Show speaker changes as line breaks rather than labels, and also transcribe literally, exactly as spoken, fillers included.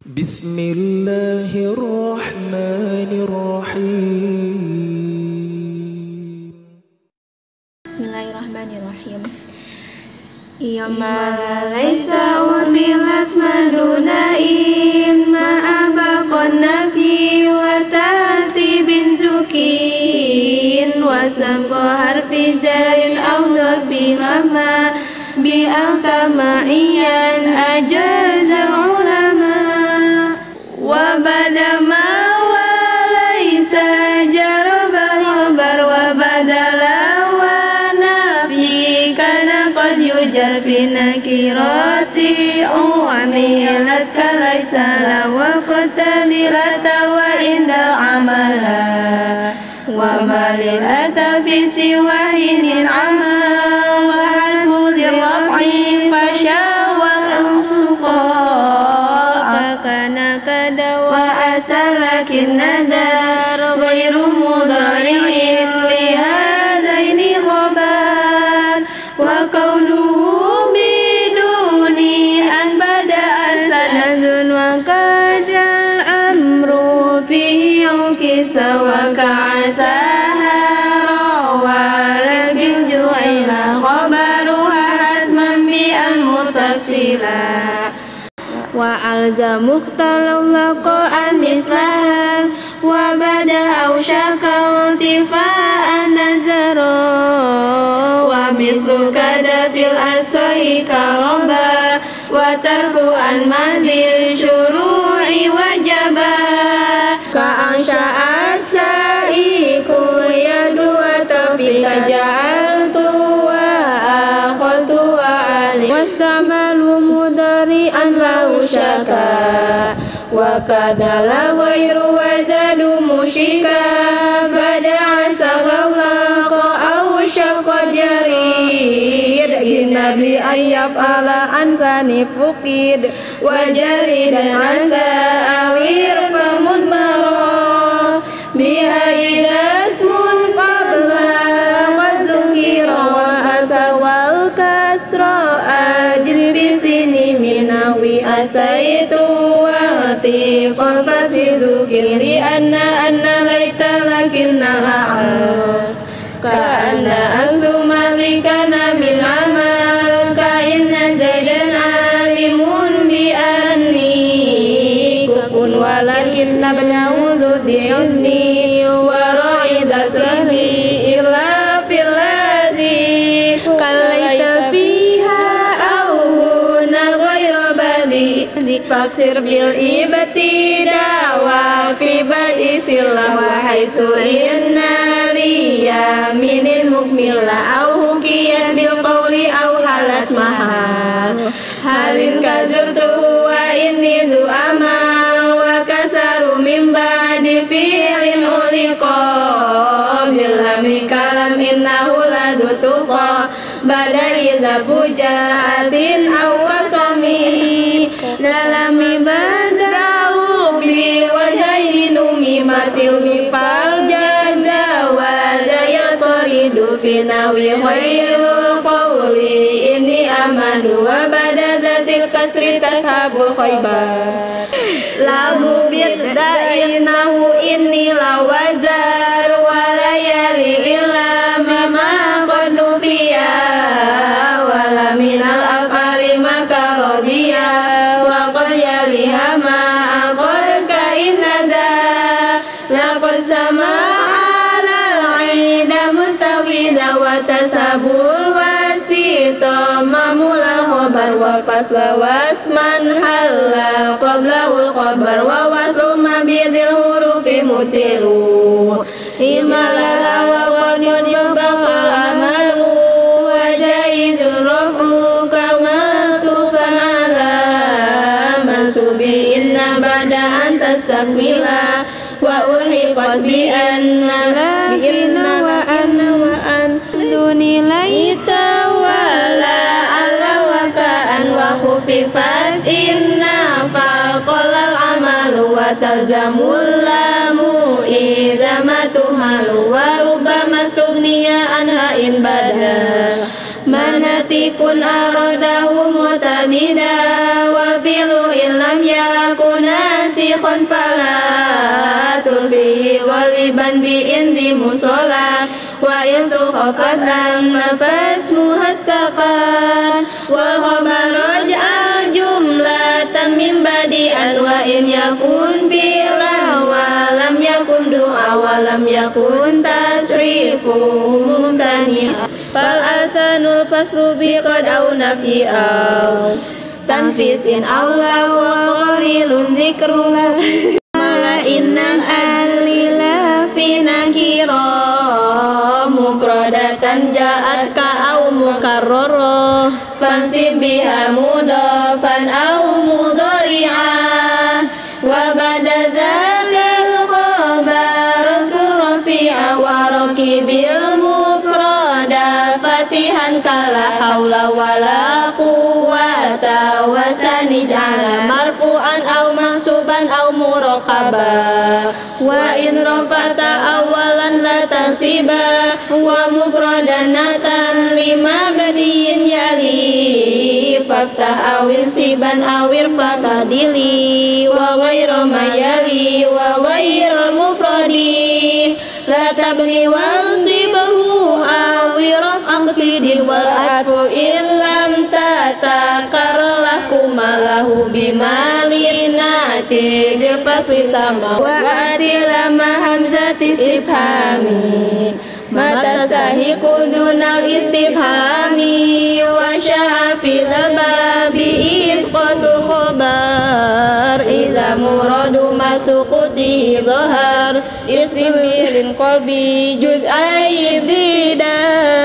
Bismillahirrahmanirrahim.
Bismillahirrahmanirrahim. Yama laisa undilat madunain ma'abaqan nafi wa tartibin zukin wa sabqa harfi jarin aw darbi lama bi al-tama'iyan ajazal ulama wa badama wa laisa jaraba khabar wa badala yujar binakirati u'amilat kalaisala wa qatalilata wa indal amala wa malilata fi siwahinil amal wa halbudir raf'i fasya wal usuqal akana kada wa asalakin nadar ghairu mudari'in lihadaini khobar wa kaunuhu biduni an bada'a sanadun wa kadal amru fihi yungkisa wa ka'asahara wa lakin ju'ila khabaruha hasman bi al-mutasila wa alza mukhtalau laqa'an mislahan wa bada'a syakal tifa'an nazara wa mislu kada fil asai kalomba wa tarku an madil syuru'i wajaba ka ansha'at sa'iku yadu wa tafika ja'altu wa akhultu wa alim wastamalu mudari'an lahu syaka wa kadala ghairu wa zadu mushika bada'a saghawlaqa aw syaqqa jarid nabi ayyab ala ansani fuqid wa jaridan ansa awir famudmara biha idasmun qabla qad zukira wa atawal kasra ajil bisini minawi asaitu wa tiqal fati zukiri anna anna laita lakinna la'al ka'anna ansu malikana min amal ka'inna zaidan alimun bi anni kufun walakinna bnahu zudi'unni wa ra'idat rabbi illa filladhi kalaita fiha awhuna ghaira badi faksir bil ibtida wa fi badi sila wa haisu inna liyaminin mukmila au hukiyat bil qawli au halat mahal halin kazurtuhu wa inni zu amal wa kasaru min ba'di fi'lin uliqa bilami kalam innahu ladutuqa bada iza bujaatin aw wasami dalam ibada'u bi wajhaini numi matil bifal jaza wa jaya toridu finawi khairul qawli ini amanu wa bada zatil kasri tashabul khaybar lamu birda'inahu inni lawazar wa layali illa mima qadnu biya wala minal af'ali maka rodiya wa qad yaliha ma'aqad ka'inna da laqad sama'ala al-'ida mustawida wa tasabul wasita mamulal khobar wa fasla wasman halla qablahul khobar wa waslu mabidil hurufi mutilu himalaha wa qadil bakal amalu wa jaizul rafu kamasufan ala mansubil inna bada'an tastakmila wa urhiqat bi anna la inna wa anna wa an duni laita wa la ala wa ka'an wa khufifat inna faqalal amalu wa talzamul lamu idamatu halu wa rubama sugniya anha in badal manatikun aradahu mutadida wa filu illam yakuna sadiqun fala tulbihi ghaliban bi inti musola wa in tukhafat an nafas muhastaqan wal khabar raj'al jumlatan min badi'an wa in yakun bilan wa lam yakun du'a wa lam yakun tasrifu mumtani'a fal asanul faslu bi qad au nafi au tanfisin aula wa qalilun zikrullah mala innal alila fi nakira mufradatan ja'at ka au mukarrara fansib biha mudafan au mudhari'a wa ba'da dzakal khabar uzkur rafi'a wa raqibil mufrada fatihan kala haula wala quwwata wa sanid ala marfu'an aw mansuban aw muraqaba wa in rafata awalan la tasiba wa mufradanatan lima badiin yali faftah awil siban awir fatadili wa ghairu mayali wa ghairul mufradi la tabni wansibahu awiraf aqsidi wal atfu illam tatakar laku malahu bimalinati dil fasitama wa adilama hamzat istifhami mata sahiku dunal istifhami wa sya'afil babi isqatu khobar iza muradu masukuti dhahar isrim bilin qalbi juz'ai ibtida